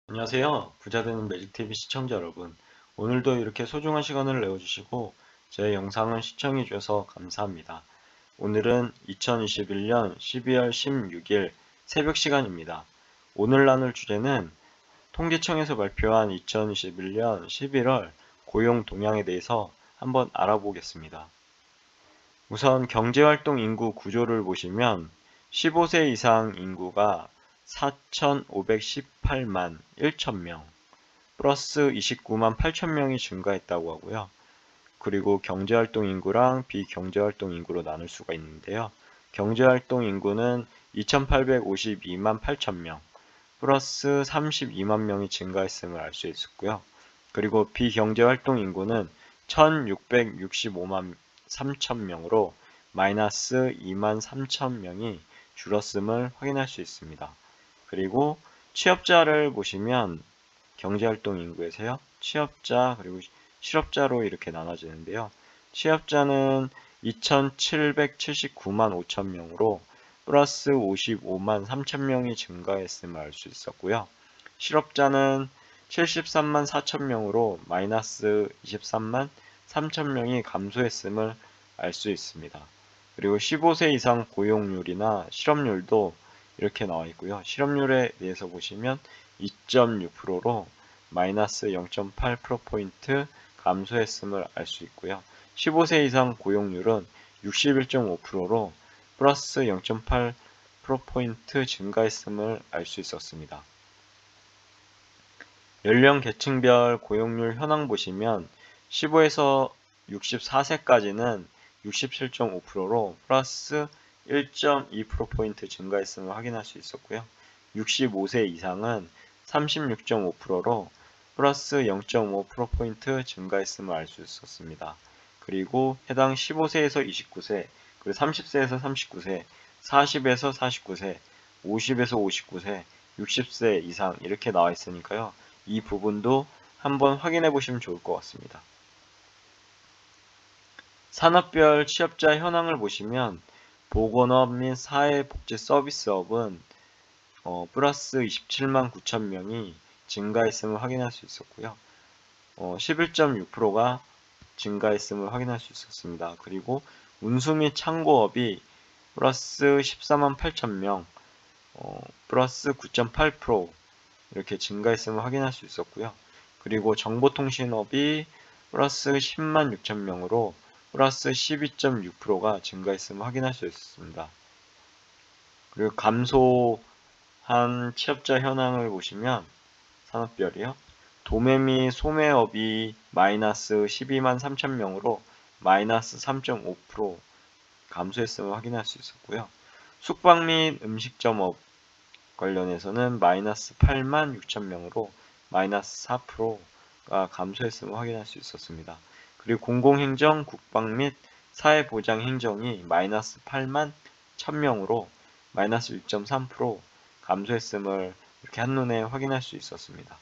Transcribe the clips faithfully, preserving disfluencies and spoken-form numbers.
안녕하세요. 부자되는 매직티비 시청자 여러분. 오늘도 이렇게 소중한 시간을 내어주시고 제 영상을 시청해 주셔서 감사합니다. 오늘은 이천이십일 년 십이월 십육일 새벽 시간입니다. 오늘 나눌 주제는 통계청에서 발표한 이천이십일 년 십일월 고용 동향에 대해서 한번 알아보겠습니다. 우선 경제활동 인구 구조를 보시면 십오 세 이상 인구가 사천오백십팔만 천 명 플러스 이십구만 팔천 명이 증가했다고 하고요. 그리고 경제활동 인구랑 비경제활동 인구로 나눌 수가 있는데요. 경제활동 인구는 이천팔백오십이만 팔천 명 플러스 삼십이만 명이 증가했음을 알 수 있었고요. 그리고 비경제활동 인구는 천육백육십오만 삼천 명으로 마이너스 이만 삼천 명이 줄었음을 확인할 수 있습니다. 그리고 취업자를 보시면 경제활동 인구에서요. 취업자 그리고 실업자로 이렇게 나눠지는데요. 취업자는 이천칠백칠십구만 오천 명으로 플러스 오십오만 삼천 명이 증가했음을 알 수 있었고요. 실업자는 칠십삼만 사천 명으로 마이너스 이십삼만 삼천 명이 감소했음을 알 수 있습니다. 그리고 십오 세 이상 고용률이나 실업률도 이렇게 나와 있고요. 실업률에 대해서 보시면 이 점 육 퍼센트로 마이너스 영 점 팔 퍼센트포인트 감소했음을 알 수 있고요. 십오 세 이상 고용률은 육십일 점 오 퍼센트로 플러스 영 점 팔 퍼센트포인트 증가했음을 알 수 있었습니다. 연령 계층별 고용률 현황 보시면 십오에서 육십사 세까지는 육십칠 점 오 퍼센트로 플러스 일 점 이 퍼센트포인트 증가했음을 확인할 수 있었고요. 육십오 세 이상은 삼십육 점 오 퍼센트로 플러스 영 점 오 퍼센트포인트 증가했음을 알 수 있었습니다. 그리고 해당 십오 세에서 이십구 세, 그리고 삼십 세에서 삼십구 세, 사십에서 사십구 세, 오십에서 오십구 세, 육십 세 이상 이렇게 나와 있으니까요. 이 부분도 한번 확인해 보시면 좋을 것 같습니다. 산업별 취업자 현황을 보시면 보건업 및 사회복지 서비스업은 어, 플러스 이십칠만 구천 명이 증가했음을 확인할 수 있었고요. 어, 십일 점 육 퍼센트가 증가했음을 확인할 수 있었습니다. 그리고 운수 및 창고업이 플러스 십사만 팔천 명, 어, 플러스 구 점 팔 퍼센트 이렇게 증가했음을 확인할 수 있었고요. 그리고 정보통신업이 플러스 십만 육천 명으로 플러스 십이 점 육 퍼센트가 증가했음을 확인할 수 있었습니다. 그리고 감소한 취업자 현황을 보시면 산업별이요. 도매 및 소매업이 마이너스 십이만 삼천 명으로 마이너스 삼 점 오 퍼센트 감소했음을 확인할 수 있었고요. 숙박 및 음식점업 관련해서는 마이너스 팔만 육천 명으로 마이너스 사 퍼센트가 감소했음을 확인할 수 있었습니다. 그리고 공공행정, 국방 및 사회보장행정이 마이너스 팔만 천 명으로 마이너스 육 점 삼 퍼센트 감소했음을 이렇게 한눈에 확인할 수 있었습니다.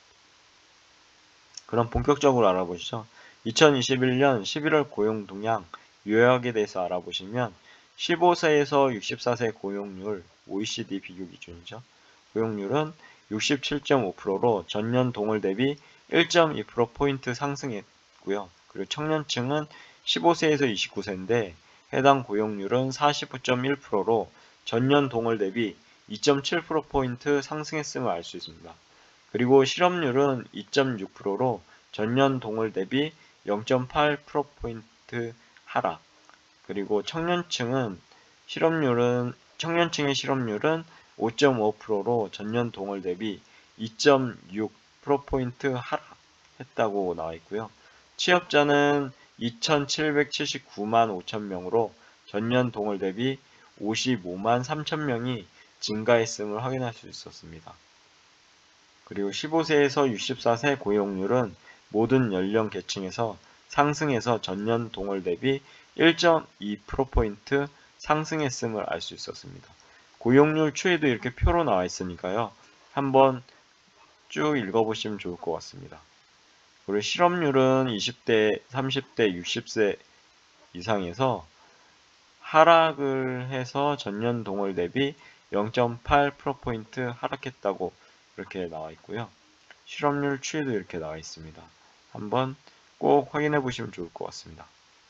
그럼 본격적으로 알아보시죠. 이천이십일 년 십일월 고용 동향 요약에 대해서 알아보시면 십오 세에서 육십사 세 고용률 오이시디 비교 기준이죠. 고용률은 육십칠 점 오 퍼센트로 전년 동월 대비 일 점 이 퍼센트포인트 상승했고요. 그리고 청년층은 십오 세에서 이십구 세인데 해당 고용률은 사십구 점 일 퍼센트로 전년 동월 대비 이 점 칠 퍼센트포인트 상승했음을 알 수 있습니다. 그리고 실업률은 이 점 육 퍼센트로 전년 동월 대비 영 점 팔 퍼센트포인트 하락. 그리고 청년층은 실업률은 청년층의 실업률은 오 점 오 퍼센트로 전년 동월 대비 이 점 육 퍼센트포인트 하락했다고 나와 있고요. 취업자는 이천칠백칠십구만 오천 명으로 전년 동월 대비 오십오만 삼천 명이 증가했음을 확인할 수 있었습니다. 그리고 십오 세에서 육십사 세 고용률은 모든 연령 계층에서 상승해서 전년 동월 대비 일 점 이 퍼센트포인트 상승했음을 알 수 있었습니다. 고용률 추이도 이렇게 표로 나와 있으니까요. 한번 쭉 읽어보시면 좋을 것 같습니다. 그리고 실업률은 이십 대, 삼십 대, 육십 세 이상에서 하락을 해서 전년 동월 대비 영 점 팔 퍼센트포인트 하락했다고 이렇게 나와 있고요. 실업률 추이도 이렇게 나와 있습니다. 한번 꼭 확인해 보시면 좋을 것 같습니다.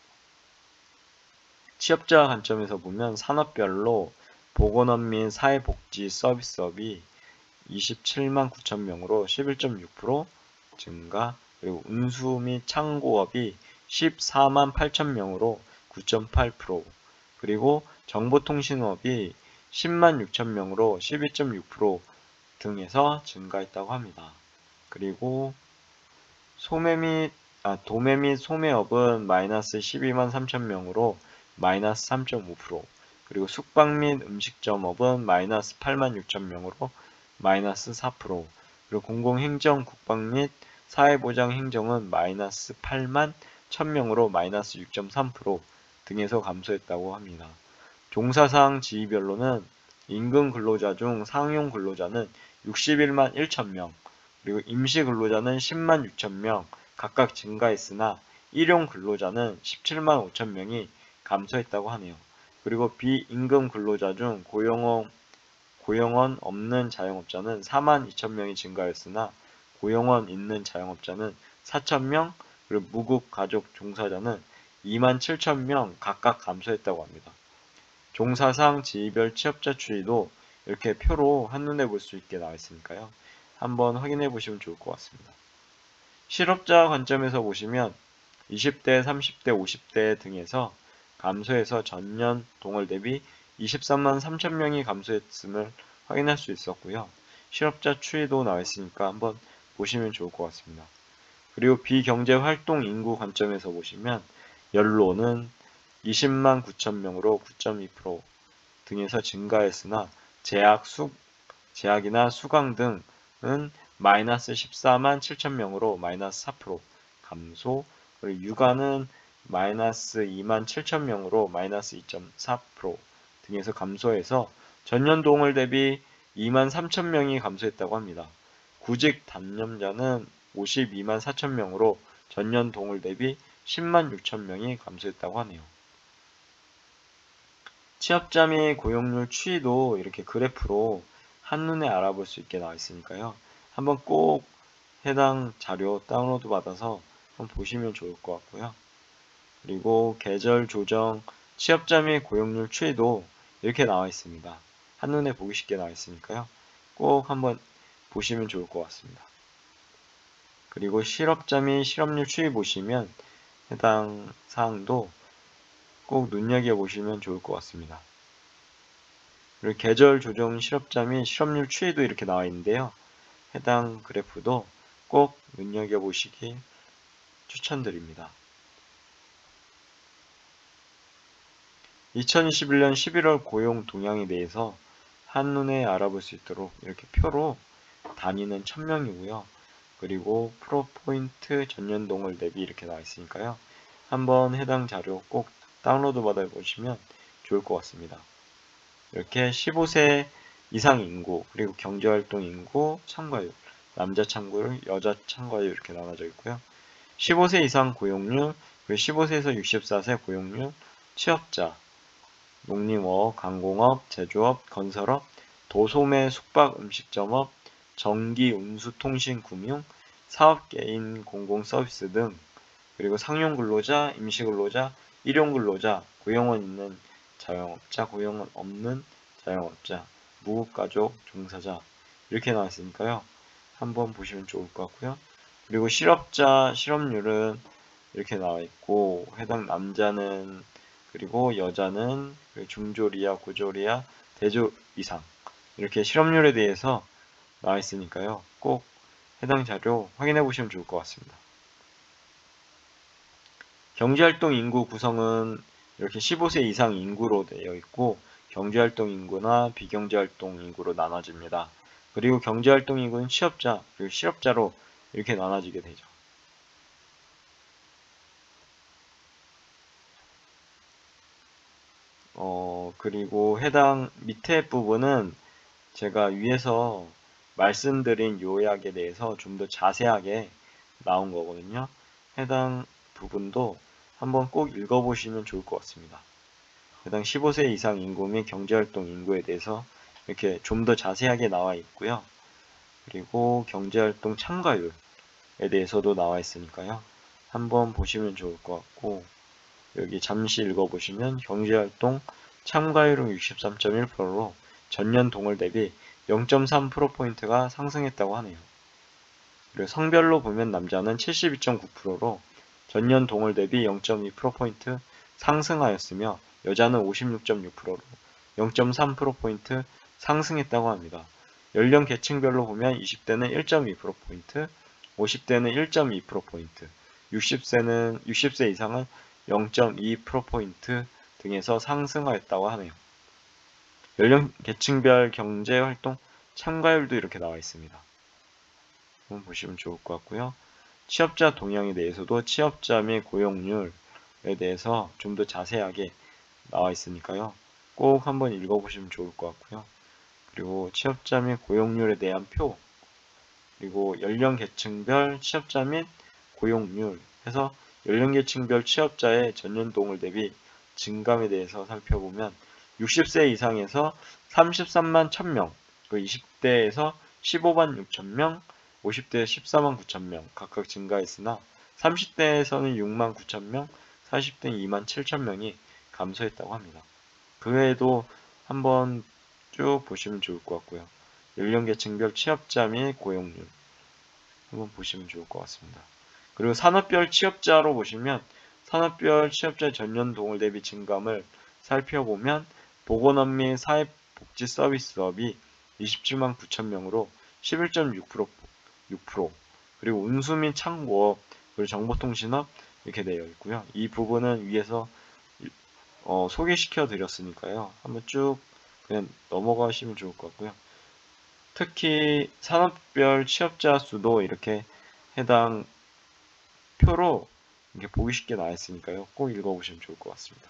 취업자 관점에서 보면 산업별로 보건업 및 사회복지 서비스업이 이십칠만 구천 명으로 십일 점 육 퍼센트 증가, 그리고 운수 및 창고업이 십사만 팔천 명으로 구 점 팔 퍼센트, 그리고 정보통신업이 십만 육천 명으로 십이 점 육 퍼센트 등에서 증가했다고 합니다. 그리고 소매 및 아, 도매 및 소매업은 마이너스 십이만 삼천 명으로 마이너스 삼 점 오 퍼센트, 그리고 숙박 및 음식점업은 마이너스 팔만 육천 명으로 마이너스 사 퍼센트, 그리고 공공행정, 국방 및 사회보장행정은 마이너스 팔만 천 명으로 마이너스 육 점 삼 퍼센트 등에서 감소했다고 합니다. 종사상 지위별로는 임금 근로자 중 상용 근로자는 육십일만 천 명, 그리고 임시 근로자는 십만 육천 명 각각 증가했으나 일용 근로자는 십칠만 오천 명이 감소했다고 하네요. 그리고 비임금 근로자 중 고용원, 고용원 없는 자영업자는 사만 이천 명이 증가했으나 고용원 있는 자영업자는 사천 명, 그리고 무국 가족 종사자는 이만 칠천 명 각각 감소했다고 합니다. 종사상 지위별 취업자 추이도 이렇게 표로 한눈에 볼 수 있게 나와 있으니까요. 한번 확인해 보시면 좋을 것 같습니다. 실업자 관점에서 보시면 이십 대, 삼십 대, 오십 대 등에서 감소해서 전년 동월 대비 이십삼만 삼천 명이 감소했음을 확인할 수 있었고요. 실업자 추이도 나와 있으니까 한번 보시면 좋을 것 같습니다. 그리고 비경제활동 인구 관점에서 보시면 연로는 이십만 구천 명으로 구 점 이 퍼센트 등에서 증가했으나 재학, 수, 재학이나 수강 등은 마이너스 십사만 칠천 명으로 마이너스 사 퍼센트 감소, 그리고 육아는 마이너스 이만 칠천 명으로 마이너스 이 점 사 퍼센트 등에서 감소해서 전년 동월 대비 이만 삼천 명이 감소했다고 합니다. 구직 단념자는 오십이만 사천 명으로 전년 동월 대비 십만 육천 명이 감소했다고 하네요. 취업자 및 고용률 추이도 이렇게 그래프로 한눈에 알아볼 수 있게 나와 있으니까요. 한번 꼭 해당 자료 다운로드 받아서 한번 보시면 좋을 것 같고요. 그리고 계절 조정 취업자 및 고용률 추이도 이렇게 나와 있습니다. 한눈에 보기 쉽게 나와 있으니까요. 꼭 한번 보시면 좋을 것 같습니다. 그리고 실업자 및 실업률 추이 보시면 해당 사항도 꼭 눈여겨보시면 좋을 것 같습니다. 그리고 계절 조정 실업자 및 실업률 추이도 이렇게 나와 있는데요. 해당 그래프도 꼭 눈여겨보시기 추천드립니다. 이천이십일 년 십일월 고용 동향에 대해서 한눈에 알아볼 수 있도록 이렇게 표로 단위는 천 명이고요. 그리고 프로포인트 전년 동월 대비 이렇게 나와 있으니까요. 한번 해당 자료 꼭 다운로드 받아 보시면 좋을 것 같습니다. 이렇게 십오 세 이상 인구, 그리고 경제활동 인구, 참가율, 남자 참가율, 여자 참가율 이렇게 나눠져 있고요. 십오 세 이상 고용률, 그리고 십오 세에서 육십사 세 고용률, 취업자, 농림업, 강공업, 제조업, 건설업, 도소매, 숙박, 음식점업, 전기, 운수, 통신, 금융, 사업개인, 공공서비스 등, 그리고 상용근로자, 임시근로자, 일용근로자, 고용원 있는 자영업자, 고용원 없는 자영업자, 무국가족, 종사자 이렇게 나와 있으니까요. 한번 보시면 좋을 것 같고요. 그리고 실업자, 실업률은 이렇게 나와 있고 해당 남자는 그리고 여자는 중졸이야, 고졸이야, 대졸 이상 이렇게 실업률에 대해서 나와 있으니까요. 꼭 해당 자료 확인해 보시면 좋을 것 같습니다. 경제활동 인구 구성은 이렇게 십오 세 이상 인구로 되어 있고 경제활동 인구나 비경제활동 인구로 나눠집니다. 그리고 경제활동 인구는 취업자, 그리고 실업자로 이렇게 나눠지게 되죠. 어, 그리고 해당 밑에 부분은 제가 위에서 말씀드린 요약에 대해서 좀 더 자세하게 나온 거거든요. 해당 부분도 한번 꼭 읽어보시면 좋을 것 같습니다. 해당 십오 세 이상 인구 및 경제활동 인구에 대해서 이렇게 좀 더 자세하게 나와 있고요. 그리고 경제활동 참가율에 대해서도 나와 있으니까요. 한번 보시면 좋을 것 같고, 여기 잠시 읽어보시면 경제활동 참가율은 육십삼 점 일 퍼센트로 전년 동월 대비 영 점 삼 퍼센트포인트가 상승했다고 하네요. 그리고 성별로 보면 남자는 칠십이 점 구 퍼센트로 전년 동월 대비 영 점 이 퍼센트포인트 상승하였으며 여자는 오십육 점 육 퍼센트로 영 점 삼 퍼센트포인트 상승했다고 합니다. 연령 계층별로 보면 이십 대는 일 점 이 퍼센트포인트, 오십 대는 일 점 이 퍼센트포인트, 육십 세는 육십 세 이상은 영 점 이 퍼센트포인트 등에서 상승하였다고 하네요. 연령 계층별 경제활동 참가율도 이렇게 나와 있습니다. 한번 보시면 좋을 것 같고요. 취업자 동향에 대해서도 취업자 및 고용률에 대해서 좀 더 자세하게 나와 있으니까요. 꼭 한번 읽어보시면 좋을 것 같고요. 그리고 취업자 및 고용률에 대한 표, 그리고 연령 계층별 취업자 및 고용률 해서 연령 계층별 취업자의 전년 동월 대비 증감에 대해서 살펴보면 육십 세 이상에서 삼십삼만 천 명, 그 이십 대에서 십오만 육천 명, 오십 대 십사만 구천 명 각각 증가했으나 삼십 대에서는 육만 구천 명, 사십 대는 이만 칠천 명이 감소했다고 합니다. 그 외에도 한번 쭉 보시면 좋을 것 같고요. 연령계층별 취업자 및 고용률 한번 보시면 좋을 것 같습니다. 그리고 산업별 취업자로 보시면 산업별 취업자 전년 동월 대비 증감을 살펴보면 보건업 및 사회복지서비스업이 이십칠만 구천 명으로 십일 점 육 퍼센트, 그리고 운수 및 창고업, 그리고 정보통신업 이렇게 되어 있고요. 이 부분은 위에서 어, 소개시켜 드렸으니까요. 한번 쭉 그냥 넘어가시면 좋을 것 같고요. 특히 산업별 취업자 수도 이렇게 해당 표로 이렇게 보기 쉽게 나와 있으니까요. 꼭 읽어보시면 좋을 것 같습니다.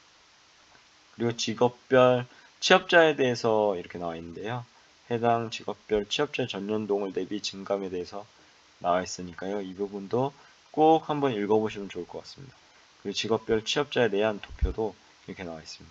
그리고 직업별 취업자에 대해서 이렇게 나와 있는데요. 해당 직업별 취업자의 전년동월 대비 증감에 대해서 나와 있으니까요. 이 부분도 꼭 한번 읽어보시면 좋을 것 같습니다. 그리고 직업별 취업자에 대한 도표도 이렇게 나와 있습니다.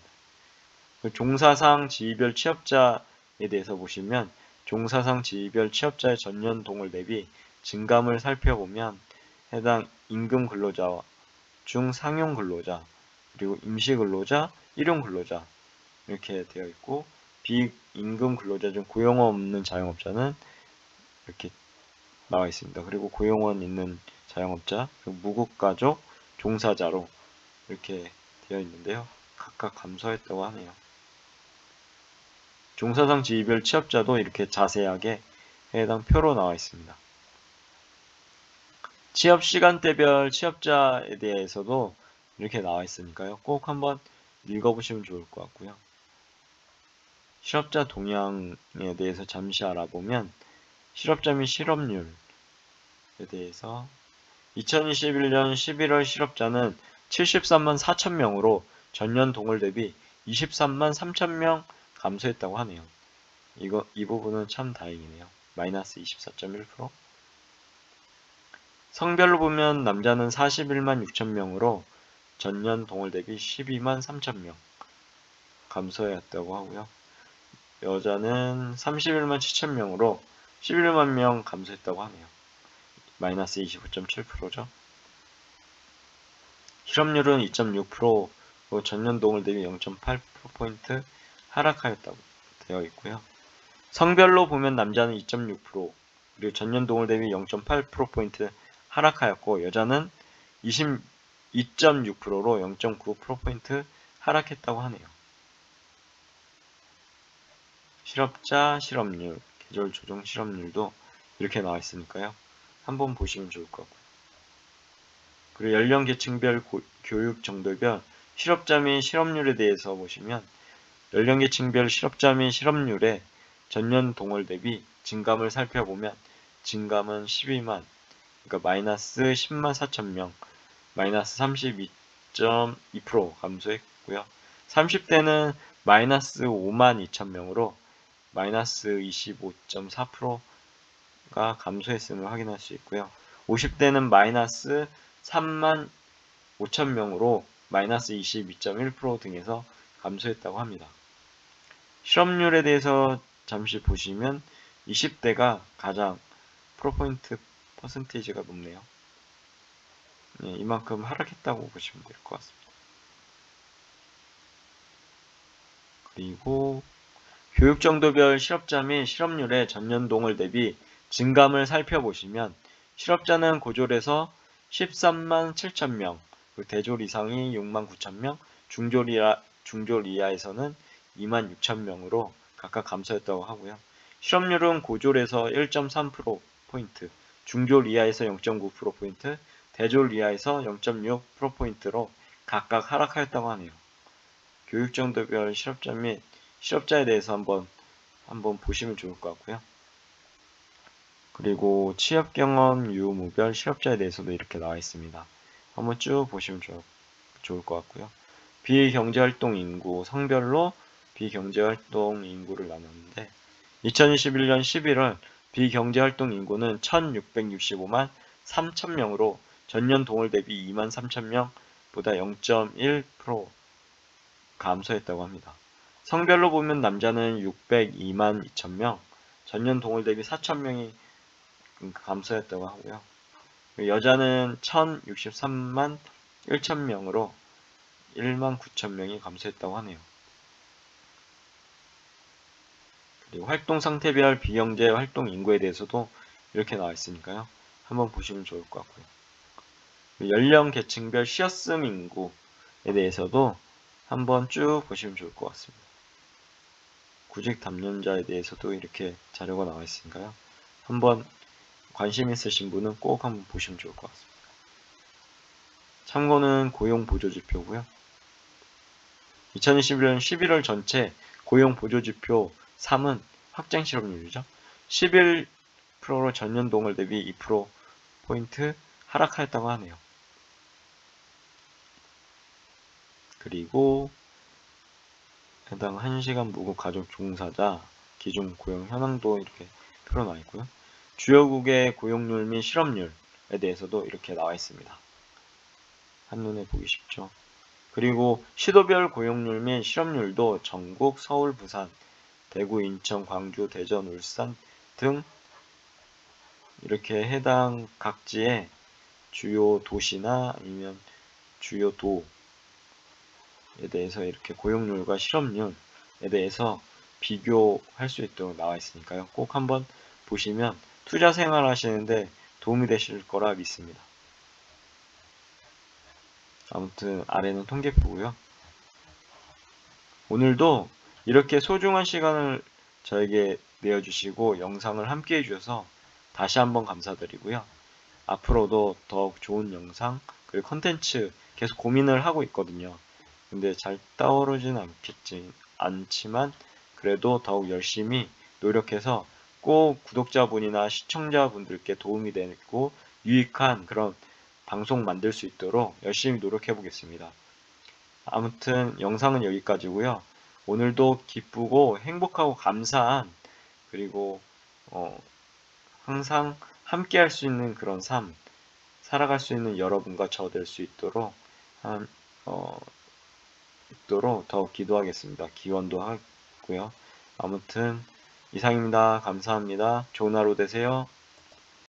종사상 지위별 취업자에 대해서 보시면 종사상 지위별 취업자의 전년 동월 대비 증감을 살펴보면 해당 임금 근로자 중 상용 근로자, 그리고 임시 근로자, 일용 근로자 이렇게 되어 있고 비임금 근로자 중 고용원 없는 자영업자는 이렇게 나와 있습니다. 그리고 고용원 있는 자영업자, 무국가족, 종사자로 이렇게 되어 있는데요. 각각 감소했다고 하네요. 종사상 지위별 취업자도 이렇게 자세하게 해당 표로 나와 있습니다. 취업 시간대별 취업자에 대해서도 이렇게 나와 있으니까요. 꼭 한번 읽어보시면 좋을 것 같고요. 실업자 동향에 대해서 잠시 알아보면 실업자 및 실업률에 대해서 이천이십일 년 십일월 실업자는 칠십삼만 사천 명으로 전년 동월 대비 이십삼만 삼천 명 감소했다고 하네요. 이거, 이 부분은 참 다행이네요. 마이너스 이십사 점 일 퍼센트. 성별로 보면 남자는 사십일만 육천 명으로 전년 동월 대비 십이만 삼천 명 감소했다고 하고요. 여자는 삼십일만 칠천 명으로 십일만 명 감소했다고 하네요. 마이너스 이십오 점 칠 퍼센트죠. 실업률은 이 점 육 퍼센트로 전년 동월 대비 영 점 팔 퍼센트포인트 하락하였다고 되어 있고요. 성별로 보면 남자는 이 점 육 퍼센트, 그리고 전년 동월 대비 영 점 팔 퍼센트포인트 하락하였고 여자는 이십이 점 육 퍼센트로 영 점 구 퍼센트포인트 하락했다고 하네요. 실업자 실업률, 계절 조정 실업률도 이렇게 나와 있으니까요. 한번 보시면 좋을 것 같고요. 그리고 연령 계층별 고, 교육 정도별 실업자 및 실업률에 대해서 보시면 연령 계층별 실업자 및 실업률의 전년 동월 대비 증감을 살펴보면 증감은 십이만, 그러니까 마이너스 십만 사천 명, 마이너스 삼십이 점 이 퍼센트 감소했고요. 삼십 대는 마이너스 오만 이천 명으로 마이너스 이십오 점 사 퍼센트가 감소했음을 확인할 수 있고요. 오십 대는 마이너스 삼만 오천 명으로 마이너스 이십이 점 일 퍼센트 등에서 감소했다고 합니다. 실업률에 대해서 잠시 보시면 이십 대가 가장 프로포인트 퍼센테이지가 높네요. 예, 이만큼 하락했다고 보시면 될 것 같습니다. 그리고 교육 정도별 실업자 및 실업률의 전년 동월 대비 증감을 살펴보시면 실업자는 고졸에서 십삼만 칠천 명, 대졸 이상이 육만 구천 명, 중졸, 이하, 중졸 이하에서는 이만 육천 명으로 각각 감소했다고 하고요. 실업률은 고졸에서 일 점 삼 퍼센트포인트, 중졸 이하에서 영 점 구 퍼센트포인트, 대졸 이하에서 영 점 육 퍼센트포인트로 각각 하락하였다고 하네요. 교육 정도별 실업자 및 실업자에 대해서 한번 한번 보시면 좋을 것 같고요. 그리고 취업 경험 유무별 실업자에 대해서도 이렇게 나와 있습니다. 한번 쭉 보시면 좋, 좋을 것 같고요. 비경제활동 인구 성별로 비경제활동 인구를 나눴는데 이천이십일 년 십일월 비경제활동 인구는 천육백육십오만 삼천 명으로 전년 동월 대비 이만 삼천 명보다 영 점 일 퍼센트 감소했다고 합니다. 성별로 보면 남자는 육백이만 이천 명, 전년 동월 대비 사천 명이 감소했다고 하고요. 여자는 천육십삼만 천 명으로 일만 구천 명이 감소했다고 하네요. 그리고 활동 상태별 비경제 활동 인구에 대해서도 이렇게 나와 있으니까요. 한번 보시면 좋을 것 같고요. 연령 계층별 쉬었음 인구에 대해서도 한번 쭉 보시면 좋을 것 같습니다. 구직 담론자에 대해서도 이렇게 자료가 나와 있으니까요. 한번 관심 있으신 분은 꼭 한번 보시면 좋을 것 같습니다. 참고는 고용보조지표고요. 이천이십일 년 십일월 전체 고용보조지표 삼은 확정실업률이죠. 십일 퍼센트로 전년 동월 대비 이 퍼센트포인트 하락하였다고 하네요. 그리고 해당 한 시간 무급 가족 종사자 기준 고용 현황도 이렇게 표로 나와 있고요. 주요국의 고용률 및 실업률에 대해서도 이렇게 나와 있습니다. 한눈에 보기 쉽죠. 그리고 시도별 고용률 및 실업률도 전국, 서울, 부산, 대구, 인천, 광주, 대전, 울산 등 이렇게 해당 각지의 주요 도시나 아니면 주요 도에 대해서 이렇게 고용률과 실업률에 대해서 비교할 수 있도록 나와 있으니까요. 꼭 한번 보시면 투자 생활 하시는데 도움이 되실 거라 믿습니다. 아무튼 아래는 통계표고요. 오늘도 이렇게 소중한 시간을 저에게 내어주시고 영상을 함께 해주셔서 다시 한번 감사드리고요. 앞으로도 더욱 좋은 영상 그리고 컨텐츠 계속 고민을 하고 있거든요. 근데 잘 떠오르진 않겠지, 않지만 그래도 더욱 열심히 노력해서 꼭 구독자분이나 시청자분들께 도움이 되고 유익한 그런 방송 만들 수 있도록 열심히 노력해 보겠습니다. 아무튼 영상은 여기까지고요. 오늘도 기쁘고 행복하고 감사한 그리고 어, 항상 함께 할 수 있는 그런 삶 살아갈 수 있는 여러분과 저 될 수 있도록 한, 어, 있도록 더욱 기도하겠습니다. 기원도 하고요. 아무튼 이상입니다. 감사합니다. 좋은 하루 되세요.